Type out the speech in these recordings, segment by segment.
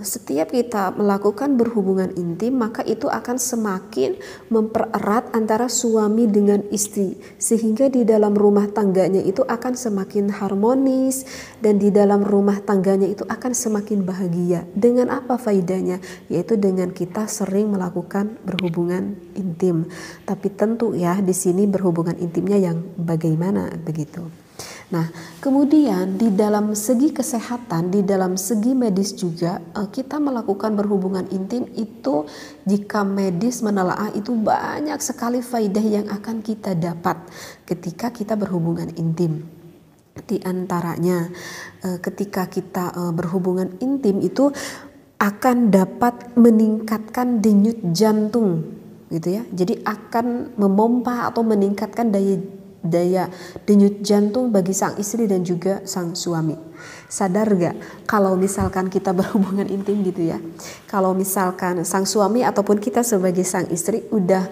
setiap kita melakukan berhubungan intim, maka itu akan semakin mempererat antara suami dengan istri, sehingga di dalam rumah tangganya itu akan semakin harmonis, dan di dalam rumah tangganya itu akan semakin bahagia. Dengan apa faidahnya? Yaitu dengan kita sering melakukan berhubungan intim. Tapi tentu ya, di sini berhubungan intimnya yang bagaimana begitu. Nah, kemudian di dalam segi kesehatan, di dalam segi medis juga, kita melakukan berhubungan intim itu, jika medis menelaah, itu banyak sekali faidah yang akan kita dapat ketika kita berhubungan intim. Di antaranya, ketika kita berhubungan intim itu akan dapat meningkatkan denyut jantung, gitu ya. Jadi akan memompa atau meningkatkan daya denyut jantung bagi sang istri dan juga sang suami. Sadar gak kalau misalkan kita berhubungan intim gitu ya, kalau misalkan sang suami ataupun kita sebagai sang istri udah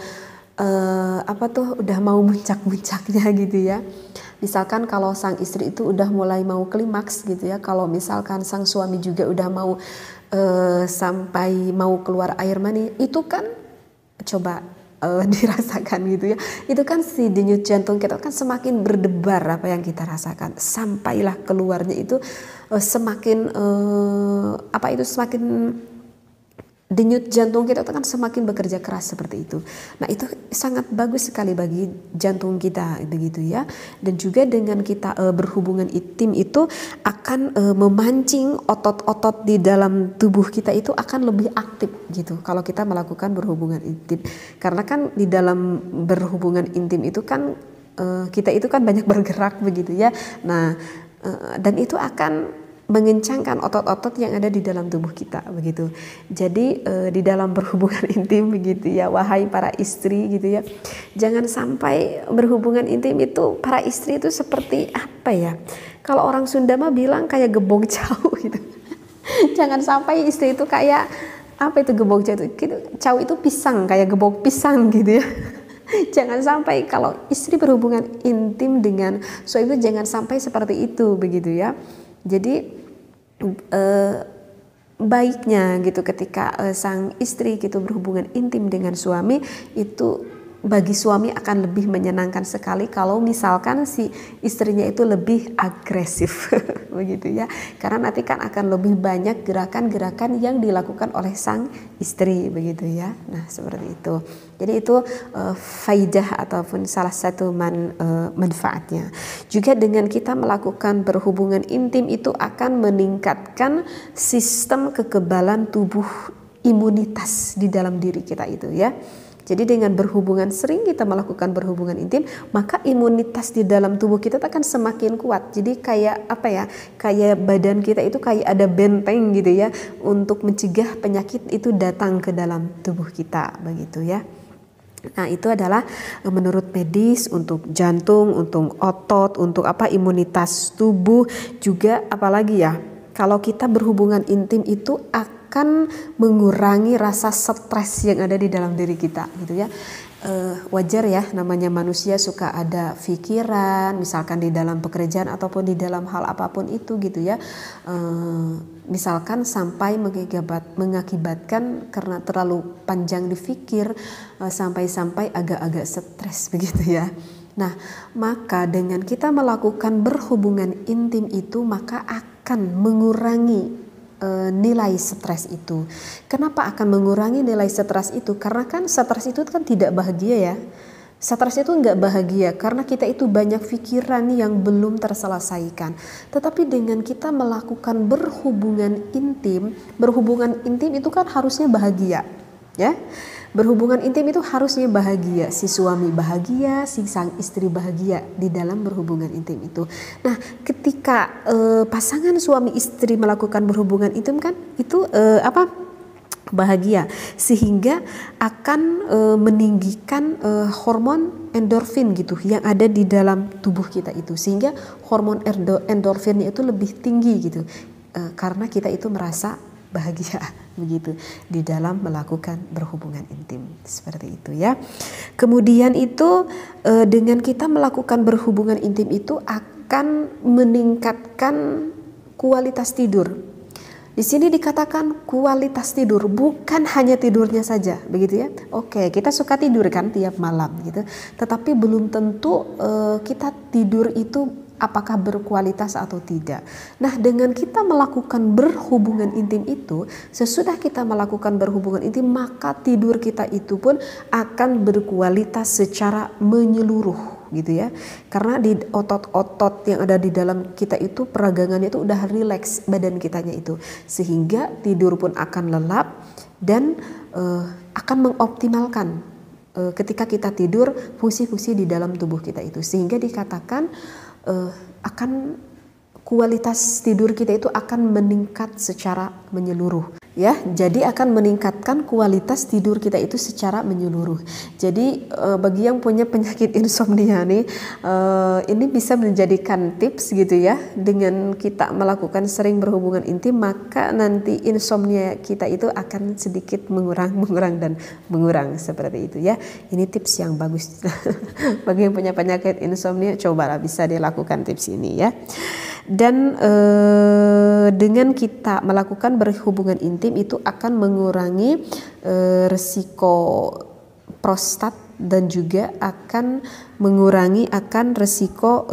udah mau muncak-muncaknya gitu ya. Misalkan kalau sang istri itu udah mulai mau klimaks gitu ya, kalau misalkan sang suami juga udah mau sampai mau keluar air mani, itu kan coba dirasakan gitu ya, itu kan si denyut jantung kita kan semakin berdebar apa yang kita rasakan, sampailah keluarnya itu semakin semakin denyut jantung kita kan semakin bekerja keras seperti itu. Nah, itu sangat bagus sekali bagi jantung kita begitu ya. Dan juga dengan kita berhubungan intim itu akan memancing otot-otot di dalam tubuh kita itu akan lebih aktif gitu kalau kita melakukan berhubungan intim. Karena kan di dalam berhubungan intim itu kan kita itu kan banyak bergerak begitu ya. Nah, dan itu akan mengencangkan otot-otot yang ada di dalam tubuh kita begitu. Jadi di dalam berhubungan intim begitu ya, wahai para istri gitu ya, jangan sampai berhubungan intim itu para istri itu seperti apa ya, kalau orang Sunda mah bilang kayak gebong cau gitu. Jangan sampai istri itu kayak apa itu gebong cau itu, cau itu pisang, kayak gebong pisang gitu ya. Jangan sampai kalau istri berhubungan intim dengan suami itu jangan sampai seperti itu begitu ya. Jadi baiknya gitu ketika sang istri gitu berhubungan intim dengan suami itu, bagi suami akan lebih menyenangkan sekali kalau misalkan si istrinya itu lebih agresif begitu ya, karena nanti kan akan lebih banyak gerakan-gerakan yang dilakukan oleh sang istri begitu ya. Nah, seperti itu. Jadi itu faidah ataupun salah satu manfaatnya. Juga dengan kita melakukan berhubungan intim itu akan meningkatkan sistem kekebalan tubuh, imunitas di dalam diri kita itu ya. Jadi dengan berhubungan, sering kita melakukan berhubungan intim, maka imunitas di dalam tubuh kita akan semakin kuat. Jadi kayak apa ya, kayak badan kita itu kayak ada benteng gitu ya, untuk mencegah penyakit itu datang ke dalam tubuh kita begitu ya. Nah, itu adalah menurut medis untuk jantung, untuk otot, untuk imunitas tubuh juga. Apalagi ya, kalau kita berhubungan intim itu akan mengurangi rasa stres yang ada di dalam diri kita gitu ya. Wajar ya, namanya manusia suka ada pikiran, misalkan di dalam pekerjaan ataupun di dalam hal apapun itu gitu ya. Misalkan sampai mengakibatkan karena terlalu panjang dipikir, sampai-sampai agak-agak stres begitu ya. Nah, maka dengan kita melakukan berhubungan intim itu maka akan mengurangi nilai stres itu. Kenapa akan mengurangi nilai stres itu? Karena kan stres itu kan tidak bahagia ya. Stres itu nggak bahagia karena kita itu banyak pikiran yang belum terselesaikan. Tetapi dengan kita melakukan berhubungan intim itu kan harusnya bahagia, ya. Berhubungan intim itu harusnya bahagia, si suami bahagia, si sang istri bahagia di dalam berhubungan intim itu. Nah, ketika pasangan suami istri melakukan berhubungan intim kan itu bahagia, sehingga akan meninggikan hormon endorfin gitu yang ada di dalam tubuh kita itu, sehingga hormon endorfinnya itu lebih tinggi gitu, karena kita itu merasa bahagia begitu di dalam melakukan berhubungan intim seperti itu ya. Kemudian itu dengan kita melakukan berhubungan intim itu akan meningkatkan kualitas tidur. Di sini dikatakan kualitas tidur, bukan hanya tidurnya saja, begitu ya. Oke, kita suka tidur kan tiap malam gitu, tetapi belum tentu kita tidur itu apakah berkualitas atau tidak. Nah, dengan kita melakukan berhubungan intim itu, sesudah kita melakukan berhubungan intim, maka tidur kita itu pun akan berkualitas secara menyeluruh gitu ya, karena di otot-otot yang ada di dalam kita itu peragangannya itu udah rileks badan kitanya itu, sehingga tidur pun akan lelap dan akan mengoptimalkan ketika kita tidur fungsi-fungsi di dalam tubuh kita itu, sehingga dikatakan akan kualitas tidur kita itu akan meningkat secara menyeluruh. Ya, jadi akan meningkatkan kualitas tidur kita itu secara menyeluruh. Jadi bagi yang punya penyakit insomnia nih, ini bisa menjadikan tips gitu ya. Dengan kita melakukan sering berhubungan intim, maka nanti insomnia kita itu akan sedikit mengurang dan mengurang seperti itu ya. Ini tips yang bagus. Bagi yang punya penyakit insomnia, cobalah bisa dilakukan tips ini ya. Dan dengan kita melakukan berhubungan intim itu akan mengurangi resiko prostat dan juga akan mengurangi resiko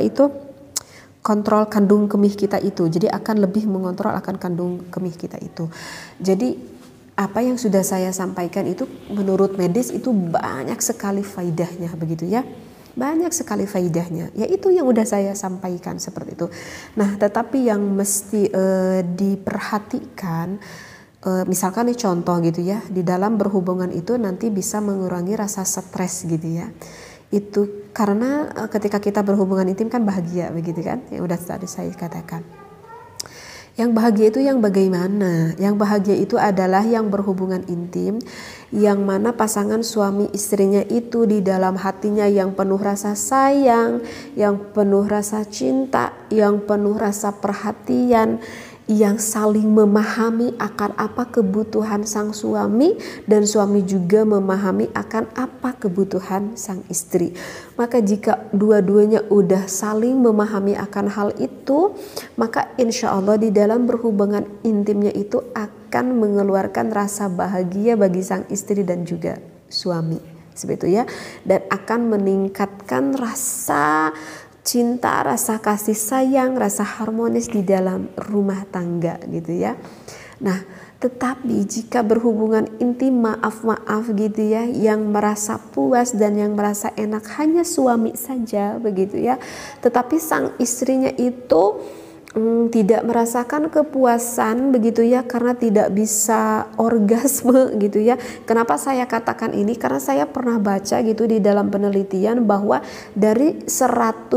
kontrol kandung kemih kita itu. Jadi akan lebih mengontrol akan kandung kemih kita itu. Jadi apa yang sudah saya sampaikan itu menurut medis itu banyak sekali faidahnya begitu ya. Banyak sekali faidahnya, yaitu yang udah saya sampaikan seperti itu. Nah, tetapi yang mesti diperhatikan, misalkan nih contoh gitu ya, di dalam berhubungan itu nanti bisa mengurangi rasa stres gitu ya. Itu karena ketika kita berhubungan intim kan bahagia begitu kan, yang udah tadi saya katakan. Yang bahagia itu yang bagaimana? Yang bahagia itu adalah yang berhubungan intim, yang mana pasangan suami istrinya itu di dalam hatinya yang penuh rasa sayang, yang penuh rasa cinta, yang penuh rasa perhatian, yang saling memahami akan apa kebutuhan sang suami dan suami juga memahami akan apa kebutuhan sang istri. Maka jika dua-duanya udah saling memahami akan hal itu, maka insya Allah di dalam berhubungan intimnya itu akan mengeluarkan rasa bahagia bagi sang istri dan juga suami. Seperti itu ya, dan akan meningkatkan rasa cinta, rasa kasih sayang, rasa harmonis di dalam rumah tangga gitu ya. Nah, tetapi jika berhubungan intim maaf gitu ya, yang merasa puas dan yang merasa enak hanya suami saja begitu ya. Tetapi sang istrinya itu tidak merasakan kepuasan begitu ya, karena tidak bisa orgasme gitu ya. Kenapa saya katakan ini? Karena saya pernah baca gitu di dalam penelitian bahwa dari 100%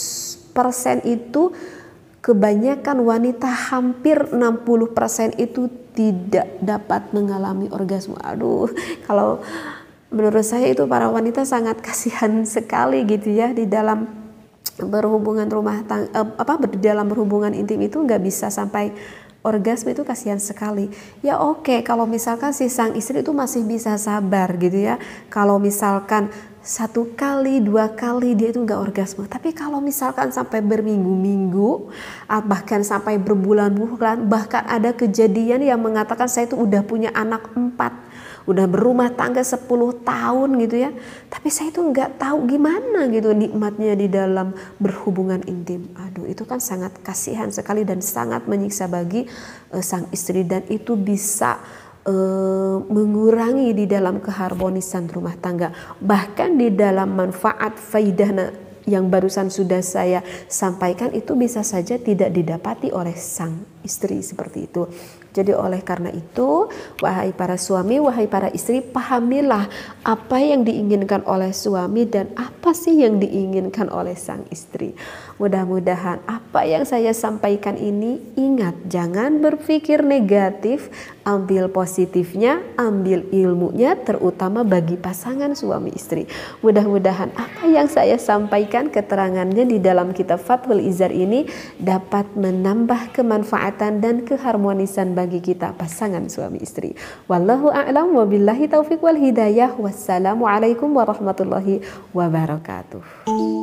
itu kebanyakan wanita, hampir 60% itu tidak dapat mengalami orgasme. Aduh, kalau menurut saya itu para wanita sangat kasihan sekali gitu ya di dalam berhubungan dalam berhubungan intim itu nggak bisa sampai orgasme, itu kasihan sekali. Ya oke, kalau misalkan si sang istri itu masih bisa sabar gitu ya. Kalau misalkan 1 kali, 2 kali dia itu nggak orgasme. Tapi kalau misalkan sampai berminggu-minggu, bahkan sampai berbulan-bulan, bahkan ada kejadian yang mengatakan saya itu udah punya anak 4, udah berumah tangga 10 tahun gitu ya, tapi saya itu nggak tahu gimana gitu nikmatnya di dalam berhubungan intim. Aduh, itu kan sangat kasihan sekali dan sangat menyiksa bagi sang istri, dan itu bisa mengurangi di dalam keharmonisan rumah tangga. Bahkan di dalam manfaat faidah yang barusan sudah saya sampaikan itu bisa saja tidak didapati oleh sang istri seperti itu. Jadi oleh karena itu, wahai para suami, wahai para istri, pahamilah apa yang diinginkan oleh suami dan apa sih yang diinginkan oleh sang istri. Mudah-mudahan apa yang saya sampaikan ini, ingat, jangan berpikir negatif, ambil positifnya, ambil ilmunya, terutama bagi pasangan suami istri. Mudah-mudahan apa yang saya sampaikan, keterangannya di dalam kitab Fathul Izar ini dapat menambah kemanfaatan dan keharmonisan bagi kita pasangan suami istri. Wallahu a'lam wa billahi taufiq wal hidayah. Wassalamualaikum warahmatullahi wabarakatuh.